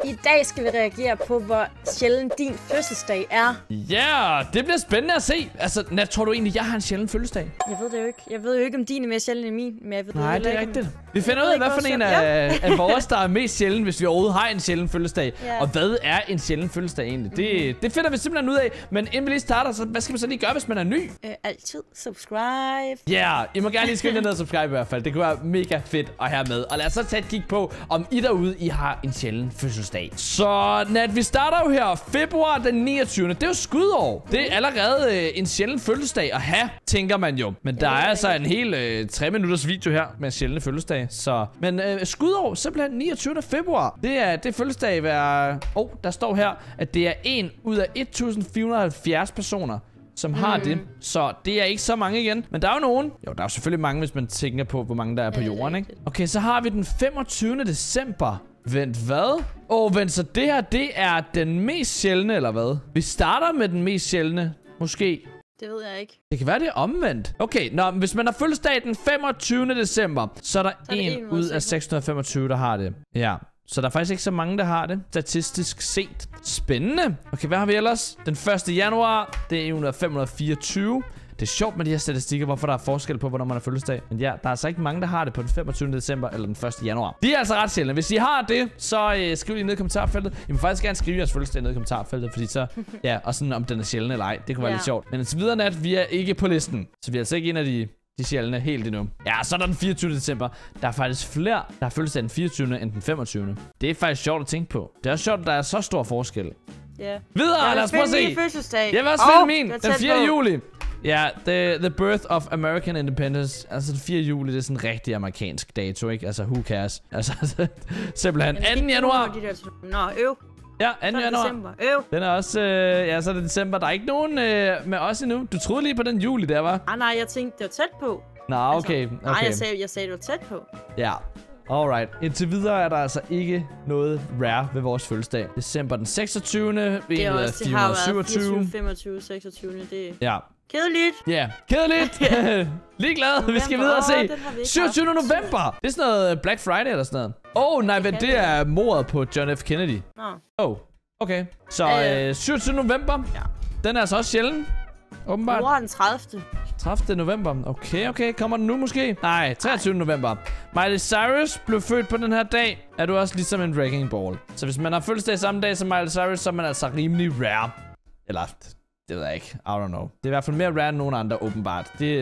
I dag skal vi reagere på, hvor sjælden din fødselsdag er. Ja, det bliver spændende at se. Altså, Nat, tror du egentlig, jeg har en sjælden fødselsdag? Jeg ved det jo ikke. Jeg ved jo ikke, om din er mere sjælden end min, men jeg ved Nej, det er ikke, rigtigt. Vi finder ud af, hvad for en af vores, der er mest sjælden, hvis vi overhovedet har en sjælden fødselsdag. Ja. Og hvad er en sjælden fødselsdag egentlig? Det finder vi simpelthen ud af. Men inden vi lige starter, så hvad skal man så lige gøre, hvis man er ny? Altid subscribe. Ja, I må gerne lige skrive ned og subscribe i hvert fald. Det kunne være mega fedt at have med. Og lad os så tage et kig på, om I derude, I har en sjælden fødselsdag. Så Nat, vi starter jo her februar den 29. Det er jo skudår. Det er allerede en sjælden fødselsdag at have, tænker man jo. Men der er altså en hel 3 minutters video her med en sjælden fødselsdag. Så, men skudår, simpelthen 29. februar. Det er fødselsdag hver... der står her, at det er 1 ud af 1470 personer, som har det. Så det er ikke så mange igen. Men der er jo nogen. Jo, der er jo selvfølgelig mange, hvis man tænker på, hvor mange der er på jorden, ikke? Okay, så har vi den 25. december. Vent, hvad? Vent, så det her, det er den mest sjældne, eller hvad? Vi starter med den mest sjældne. Måske. Det ved jeg ikke. Det kan være, det er omvendt. Okay, hvis man har fødselsdag den 25. december, så er der 1 ud af 625, der har det. Ja. Så der er faktisk ikke så mange, der har det, statistisk set. Spændende. Okay, hvad har vi ellers? Den 1. januar, det er 1 ud af 524. Det er sjovt med de her statistikker, hvorfor der er forskel på, hvornår man har fødselsdag. Men ja, der er altså ikke mange, der har det på den 25. december eller den 1. januar. De er altså ret sjældne. Hvis I har det, så skriv lige ned i kommentarfeltet. I må faktisk gerne skrive jeres fødselsdag ned i kommentarfeltet, fordi så, ja, og sådan om den er sjælden eller ej. Det kunne være lidt sjovt. Men indtil videre, Nat, vi er ikke på listen. Så vi er altså ikke en af de sjældne helt endnu. Ja, så er der den 24. december. Der er faktisk flere, der har fødselsdag den 24. end den 25. Det er faktisk sjovt at tænke på. Det er også sjovt, at der er så stor forskel. Ja. Videre, lad os prøve at se. Jeg vil også finde min. Den 4. juli. Ja, the birth of American independence. Altså den 4. juli, det er sådan en rigtig amerikansk dato, ikke? Altså, who cares? Altså, simpelthen 2. januar. Ja, 2. januar. December. Den er også, ja, så er det december. Der er ikke nogen med os endnu. Du troede lige på den juli der, var? Nej, jeg tænkte, det var tæt på. Nå, okay. Nej, jeg sagde, det var tæt på. Ja. Alright. Indtil videre er der altså ikke noget rare ved vores fødselsdag. December den 26. Det er også, det har været 24, 25, 26. Det ja. Kedeligt. Ja, kedeligt. Ligeglad. Vi skal videre og se. 27. november. Det er sådan noget Black Friday eller sådan noget. Nej, men det er mordet på John F. Kennedy. Okay. Så 27. november. Ja. Den er altså også sjælden. Åbenbart. Mor den 30. 30. november. Okay. Kommer den nu måske? Nej, 23. november. Miley Cyrus blev født på den her dag. Er du også ligesom en wrecking ball. Så hvis man har fødselsdag samme dag som Miley Cyrus, så er man altså rimelig rare. Eller... det ved jeg ikke. I don't know. Det er i hvert fald mere rare end nogen andre, åbenbart. Det er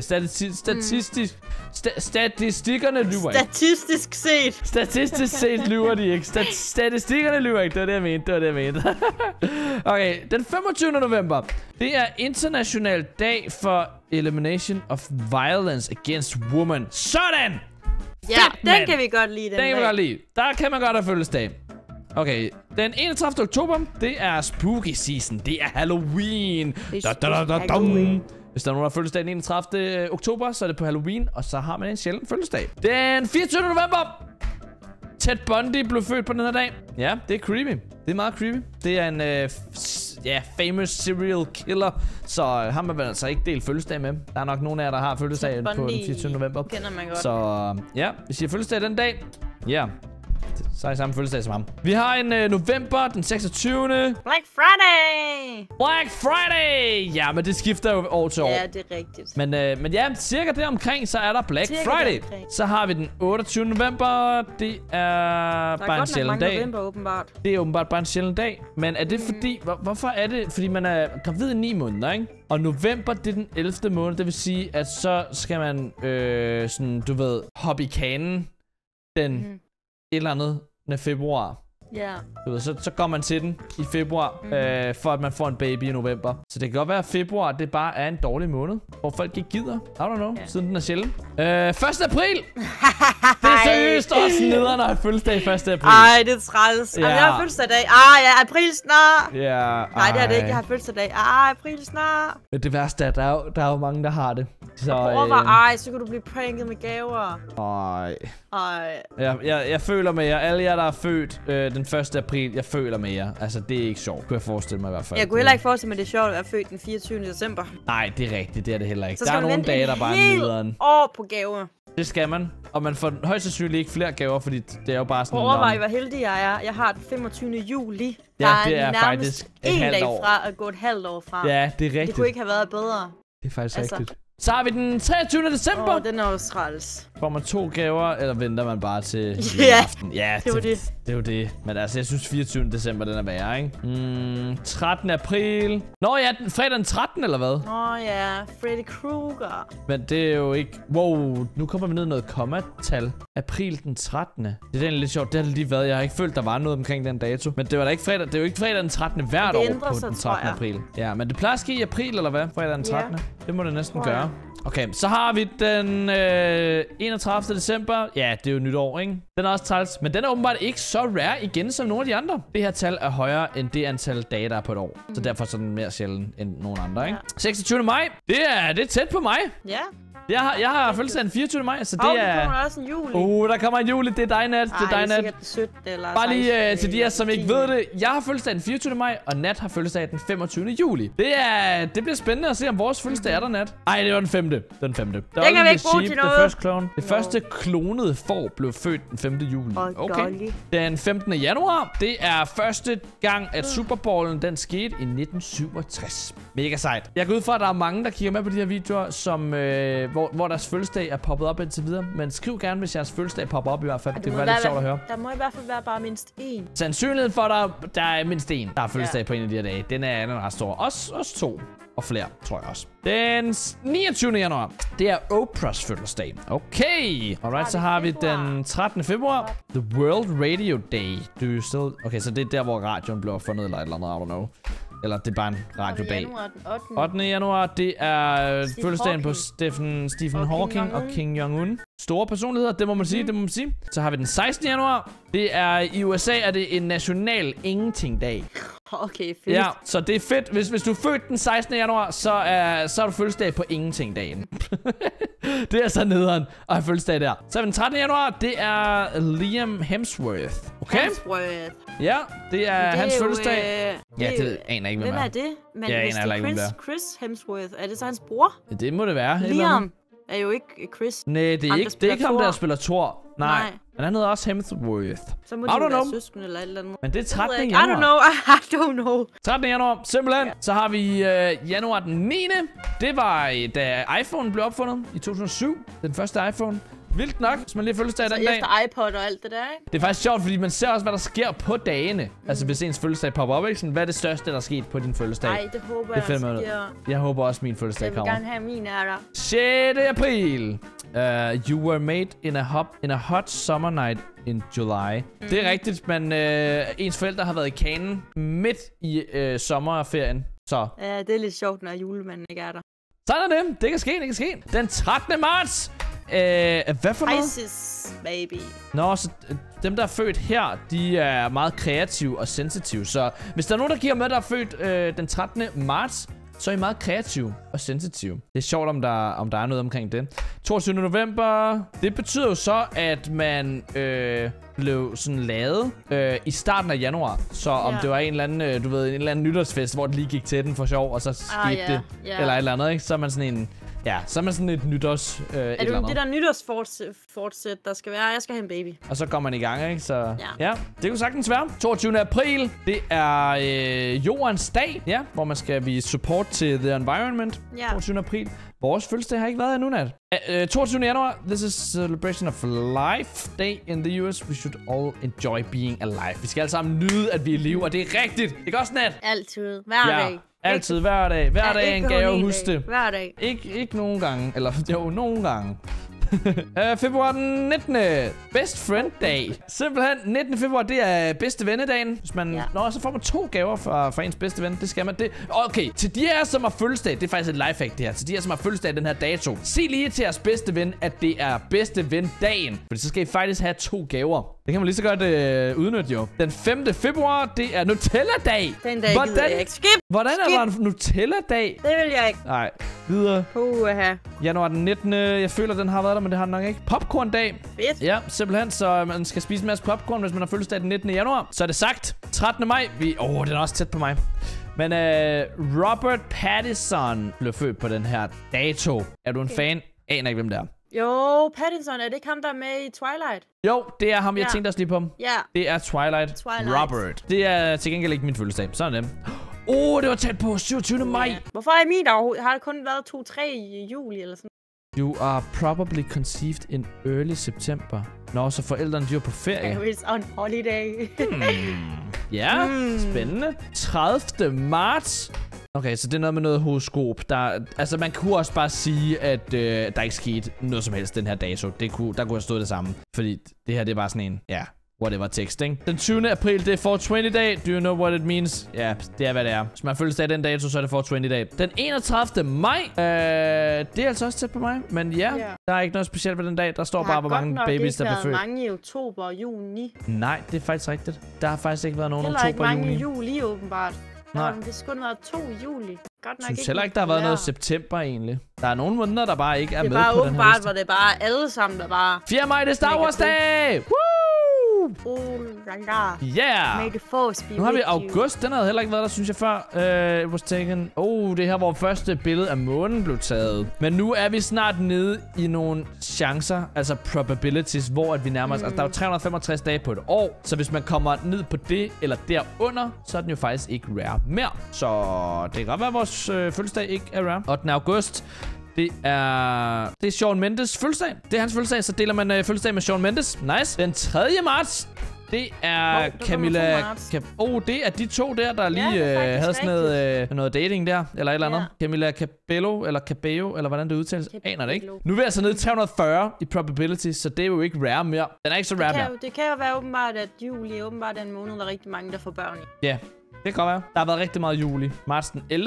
statistikkerne lyver ikke. Statistisk set lyver de ikke. Statistikkerne lyver ikke. Det var det, jeg mente. Okay, den 25. november. Det er international dag for elimination of violence against women. Sådan! Ja, den kan vi godt lide. Den kan vi godt lide. Der kan man godt have fødselsdag. Okay, den 31. oktober, det er spooky season. Det er Halloween. Hvis der er nogen, der har fødselsdag den 31. oktober, så er det på Halloween, og så har man en sjælden fødselsdag. Den 24. november. Ted Bundy blev født på den her dag. Ja, det er creepy. Det er meget creepy. Det er en famous serial killer, så ham har man altså ikke delt fødselsdag med. Der er nok nogen af jer, der har fødselsdag på den 24. november. Kender man godt. Så ja, hvis I har fødselsdag den dag, ja. Så er I samme fødselsdag som ham. Vi har en november, den 26. Black Friday! Black Friday! Ja, men det skifter jo år til år. Ja, det er rigtigt. Men ja, cirka deromkring, så er der Black Friday. Så har vi den 28. november. Det er bare en sjælden dag. November, åbenbart. Det er åbenbart bare en sjælden dag. Men er det fordi... Hvorfor er det? Fordi man er gravid i 9 måneder, ikke? Og november, det er den 11. måned. Det vil sige, at så skal man sådan, du ved, hoppe i kanen den... et eller andet med februar. Ja. Du ved, så går man til den i februar, for at man får en baby i november. Så det kan godt være, at februar det bare er en dårlig måned, hvor folk ikke gider. I don't know, siden den er sjælden. 1. april! Det er seriøst også nederen at have fødselsdag 1. april. Ej, det er træls. Jeg har fødselsdag. Ja, april snart. Ja. Nej, det er det ikke. Jeg har fødselsdag. April snart. Men det værste er, at der er jo mange, der har det. Så, så kan du blive pranket med gaver. Jeg føler med jer. Alle jer, der er født den 1. april, jeg føler med jer. Altså, det er ikke sjovt, kunne jeg forestille mig i hvert fald. Jeg kunne heller ikke forestille mig, det er sjovt at være født den 24. december. Nej, det er rigtigt. Det er det heller ikke. Der er nogle dage, der bare er nederen. år på gaver. Det skal man. Og man får højst sandsynligt ikke flere gaver, fordi det er jo bare sådan... Overvej, hvor heldig jeg er. Jeg har den 25. juli. Ja, det er faktisk et halvt år. Fra at gå et halvt år fra. Ja, det er rigtigt. Det kunne ikke have været bedre. Det er faktisk rigtigt. Så har vi den 23. december. Den er også træls. Får man 2 gaver, eller venter man bare til aften? Ja, det er jo det. Men altså, jeg synes 24. december, den er værre, ikke? 13. april. Nå ja, fredag den 13. eller hvad? Nå ja, Freddy Krueger. Men det er jo ikke... Wow, nu kommer vi ned i noget kommatal. April den 13. Det er egentlig lidt sjovt. Det har lige været. Jeg har ikke følt, der var noget omkring den dato. Men det var da ikke fredag. Det er jo ikke fredag den 13. hvert år på den 13. april. Ja, men det plejer at ske i april, eller hvad? Fredag den 13. Ja. Det må det næsten gøre. Okay, så har vi den 31. december. Ja, det er jo nytår, ikke? Den er også træls, men den er åbenbart ikke så rare igen som nogle af de andre. Det her tal er højere end det antal dage, der er på et år. Så derfor er den mere sjælden end nogle andre, ikke? 26. maj. Det er tæt på mig. Ja. Jeg har fødselsdag den 24. maj, så det er... der kommer også en juli. Der kommer en juli. Det er dig, Nat. Det er dig, Nat. Den 17. eller bare lige til de her, som ikke ved det. Jeg har fødselsdag den 24. maj, og Nat har fødselsdag den 25. juli. Det bliver spændende at se, om vores fødselsdag er der, Nat. Ej, det var den 5. Den 5. Det kan vi ikke bruge til noget. Det første klonede får blev født den 5. juli. Okay. Den 15. januar, det er første gang, at Super Bowlen den skete i 1967. Mega sejt. Jeg går ud fra, at der er mange, der kigger med på de her videoer, som, hvor deres fødselsdag er poppet op indtil videre. Men skriv gerne, hvis jeres fødselsdag popper op i hvert fald. Det kunne være lidt sjovt at høre. Der må i hvert fald være bare mindst én. Sandsynligheden for, at der er mindst én, der har fødselsdag på en af de her dage. Den er ret stor. Også 2. Og flere, tror jeg også. Den 29. januar, det er Oprahs fødselsdag. Okay. Alright, så har vi den 13. februar. The World Radio Day. Do you still... Okay, så det er der, hvor radioen blev opfundet, eller et eller andet, I don't know. Eller det er bare en radiodag. 8. januar, det er fødselsdagen på Stephen Hawking og Kim Jong-un. Store personligheder, det må man sige, Så har vi den 16. januar. Det er i USA, er det en national ingenting-dag. Okay, fedt. Ja, så det er fedt. Hvis du er født den 16. januar, så er du fødselsdag på ingenting-dagen. Det er så nederen at have fødselsdag der. Så den 13. januar, det er Liam Hemsworth. Okay? Hemsworth. Ja, det er hans fødselsdag. Ja, det aner ikke, hvem er det? Men ja, hvis det er Chris Hemsworth, er det så hans bror? Ja, det må det være. Liam er jo ikke Chris. Nej, det er ikke ham, der spiller Thor. Nej. Men han hedder også Hemsworth. Så må de være søskende eller et eller andet. Men det er 13. januar. I don't know. 13. januar, simpelthen. Ja. Så har vi januar den 9. Det var, da iPhone blev opfundet i 2007. Den første iPhone. Vildt nok, hvis man lige fødselsdag den dag. Efter iPod og alt det der, ikke? Det er faktisk sjovt, fordi man ser også, hvad der sker på dagene. Altså, hvis ens fødselsdag popper op, ikke? Sådan, hvad er det største, der er sket på din fødselsdag? Nej, det håber jeg sker. Jeg håber også, min fødselsdag kommer. Jeg vil gerne have min er der. 6. april. You were made in a hot summer night in July. Det er rigtigt, men ens forældre har været i Cannes midt i sommerferien. Så. Ja, det er lidt sjovt, når julemanden ikke er der. Sådan er det. Det kan ske. Den 13. marts. Hvad for noget? Isis, baby. Nå, så dem, der er født her, de er meget kreative og sensitive. Så hvis der er nogen, der giver med, der er født den 13. marts, så er I meget kreative og sensitive. Det er sjovt, om der er noget omkring det. 22. november. Det betyder jo så, at man blev sådan lavet i starten af januar. Så om det var en eller anden, en eller anden nytårsfest, hvor det lige gik til den for sjov, og så skete det. Eller et eller andet, ikke? Så er man sådan en... Ja, så er man sådan et nytårs er det der nytårsfortsæt, der skal være? Jeg skal have en baby. Og så går man i gang, ikke? Så ja, det kunne sagtens være. 22. april, det er jordens dag, ja, hvor man skal vise support til the environment. 22. april. Vores fødselsdag har ikke været endnu, Nat. 22. januar, this is celebration of life day in the US. We should all enjoy being alive. Vi skal alle sammen nyde, at vi er i live, og det er rigtigt. Ikke også, Nat? Altid. Hver dag. Altid, hver dag. Hver dag er en gave, husk det. Hver dag. Ikke nogen gange. Eller jo, nogen gange. Februar den 19. Best Friend Day. Simpelthen 19. februar, det er bedste vennedagen. Hvis man, så får man 2 gaver fra ens bedste ven. Det skal man. Okay, til de her, som har fødselsdag, det er faktisk et lifehack det her. Til de her, som har fødselsdag den her dato. Sig lige til jeres bedste ven, at det er bedste ven-dagen. For så skal I faktisk have 2 gaver. Det kan man lige så godt udnytte jo. Den 5. februar, det er Nutella-dag. Den dag gider jeg ikke. Skip! Hvordan er der en Nutella-dag? Det vil jeg ikke. Nej, videre. Januar den 19. Jeg føler, den har været der, men det har den nok ikke. Popcorn-dag. Fedt. Ja, simpelthen. Så man skal spise en masse popcorn, hvis man har fødselsdag den 19. januar. Så er det sagt. 13. maj. Den er også tæt på mig. Men Robert Pattinson blev født på den her dato. Er du en fan? Aner ikke, hvem det er. Jo, Pattinson, er det ikke ham, der er med i Twilight? Jo, det er ham, jeg tænkte også lige på. Ja. Det er Twilight Robert. Det er til gengæld ikke min fødselsdag. Sådan det. Det var tæt på 27. maj. Hvorfor er min overhovedet? Har det kun været 2-3 i juli eller sådan? You are probably conceived in early September. Nå, så forældrene de var på ferie. I was on holiday. Ja, spændende. 30. marts. Okay, så det er noget med noget horoskop. Altså, man kunne også bare sige, at der ikke skete noget som helst den her dato. Der kunne have stået det samme. Fordi det her, det er bare sådan en, whatever tekst, ikke? Den 20. april, det er 420 dag. Do you know what it means? Ja, det er, hvad det er. Hvis man følger den dato, så er det 420 dag. Den 31. maj, det er altså også tæt på mig. Men der er ikke noget specielt ved den dag. Der står bare, hvor mange babies, der bliver født. Der har mange i oktober og juni. Nej, det er faktisk rigtigt. Der har faktisk ikke været nogen oktober og juni. Heller ikke mange i juli, åbenbart. Nej. Det skulle have været 2 i juli. Godt nok synes heller ikke, der har været noget september, egentlig. Der er nogle måneder, der bare ikke er med på den her liste. Det er bare åbenbart, hvor det er bare alle sammen, der bare... 4. maj, det er Star Wars dag! Woo! Yeah! Nu har vi august. Den havde heller ikke været der, synes jeg, før. It was taken. Det er her, hvor første billede af månen blev taget. Men nu er vi snart nede i nogle chancer, altså probabilities, hvor at vi nærmer os. Altså, der er jo 365 dage på et år. Så hvis man kommer ned på det, eller derunder, så er den jo faktisk ikke rare mere. Så det kan godt være, at vores fødselsdag ikke er rare. 8. august. Det er Shawn Mendes fødselsdag. Det er hans fødselsdag, så deler man fødselsdag med Shawn Mendes. Nice. Den 3. marts, det er Camilla... det er de to der lige havde sådan noget dating der, eller et eller andet. Camilla Cabello, eller Cabello, eller hvordan det udtales. Aner det ikke. Nu er vi altså nede i 340 i probability, så det er jo ikke rare mere. Den er ikke så rare mere. Det kan jo være åbenbart, at juli er åbenbart en måned, der er rigtig mange, der får børn i. Ja. Det kan godt være. Der har været rigtig meget juli. Marts den 11.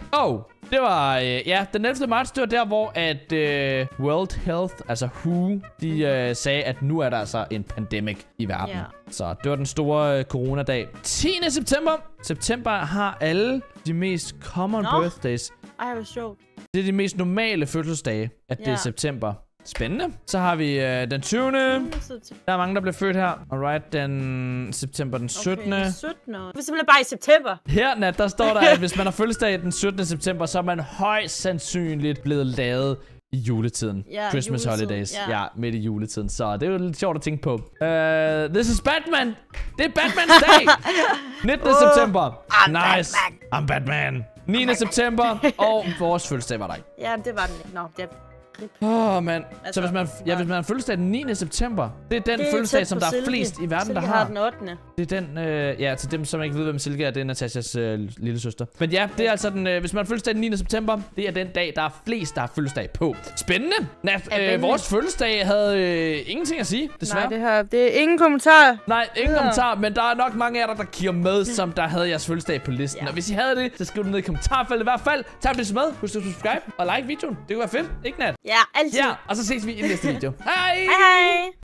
Det var... den 11. marts, det var der, hvor at World Health, altså WHO, de sagde, at nu er der altså en pandemic i verden. Så det var den store coronadag. 10. september. September har alle de mest common birthdays. Ej, hvor sjovt. Det er de mest normale fødselsdage, at det er september. Spændende. Så har vi den 20. Der er mange, der bliver født her. Alright, den september den 17. Okay, 17. Det er simpelthen bare i september. Her, Nat, der står der, at hvis man har fødselsdag den 17. september, så er man højst sandsynligt blevet lavet i juletiden. Christmas holidays. Ja, midt i juletiden. Så det er jo lidt sjovt at tænke på. This is Batman. Det er Batmans dag. 19. september. Nice. I'm Batman. 9. september. Og vores fødselsdag var der ikke. Ja, det var den ikke. Nå, det mand. Altså, så hvis man har fødselsdag den 9. september, det er den fødselsdag, som der er flest i verden, der har. Den 8. Det er den, til dem, som ikke ved, hvem Silke er, det er Natashas lille søster. Men ja, det er altså den, hvis man har fødselsdag den 9. september, det er den dag, der er flest, der har fødselsdag på. Spændende! Vores fødselsdag havde ingenting at sige, desværre. Nej, det er ingen kommentar. Nej, ingen kommentar, men der er nok mange af jer, der kigger med, som der havde jeres fødselsdag på listen. Og hvis I havde det, så skriv det ned i kommentarfeltet i hvert fald. Tag det med, husk at subscribe og like videoen. Det kunne være fedt, ikke Nat? Ja, altid. Ja, og så ses vi i næste video. Hej! Hej!